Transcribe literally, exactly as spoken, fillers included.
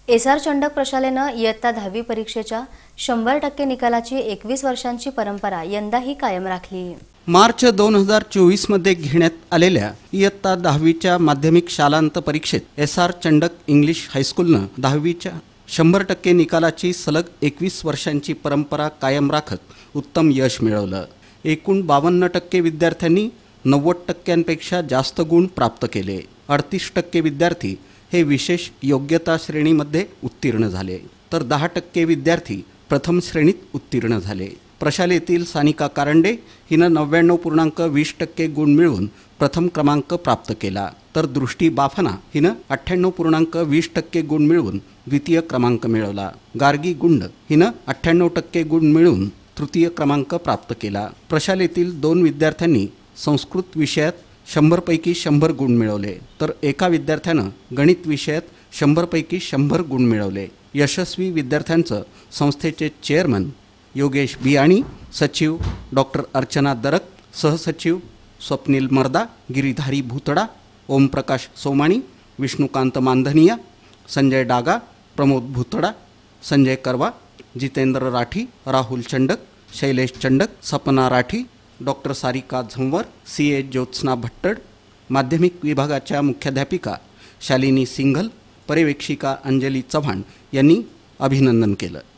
S R Chandak प्रशालेनं इयत्ता दहावी परीक्षेच्या शंभर टक्के निकालाची एकवीस वर्षांची परंपरा यंदाही कायम राखली। मार्च दोन हजार चोवीस मध्ये घेण्यात आलेल्या इयत्ता दहावीच्या माध्यमिक शालांत परीक्षेत एस आर चंडक इंग्लिश हायस्कूलनं दहावीच्या शंभर टक्के निकालाची सलग एकवीस वर्षांची परंपरा कायम राखत उत्तम यश मिळवलं। एकूण बावन्न टक्के विद्यार्थ्यांनी नव्वद टक्क्यांपेक्षा जास्त गुण प्राप्त केले। अडतीस टक्के विद्यार्थी हे विशेष योग्यता श्रेणीमध्ये उत्तीर्ण झाले, तर दहा टक्के विद्यार्थी प्रथम श्रेणीत उत्तीर्ण झाले। प्रशालेतील सानिका कारंडे हिनं नव्याण्णव पूर्णांक वीस टक्के गुण मिळवून प्रथम क्रमांक प्राप्त केला, तर दृष्टी बाफना हिनं अठ्ठ्याण्णव पूर्णांक वीस टक्के गुण मिळवून द्वितीय क्रमांक मिळवला। गार्गी गुंड हिनं अठ्ठ्याण्णव टक्के गुण मिळवून तृतीय क्रमांक प्राप्त केला। प्रशालेतील दोन विद्यार्थ्यांनी संस्कृत विषयात शंभरपैकी शंभर गुण मिळवले, तर एका विद्यार्थ्यानं गणित विषयात शंभरपैकी शंभर गुण मिळवले। यशस्वी विद्यार्थ्यांचं संस्थेचे चेअरमन योगेश बियाणी, सचिव डॉक्टर अर्चना दरक, सहसचिव स्वप्नील मर्दा, Giridhari Bhutada, Omprakash Somani, Vishnukant मानधनिया, Sanjay Daga, Pramod Bhutada, Sanjay Karwa, Jitendra Rathi, Rahul Chandak, Shailesh Chandak, Sapna Rathi, doctor Sarika Zanwar, C A Jyotsna Bhattad, माध्यमिक विभागाच्या मुख्याध्यापिका शालिनी सिंघल, पर्यवेक्षिका अंजली चव्हाण यांनी अभिनंदन केलं।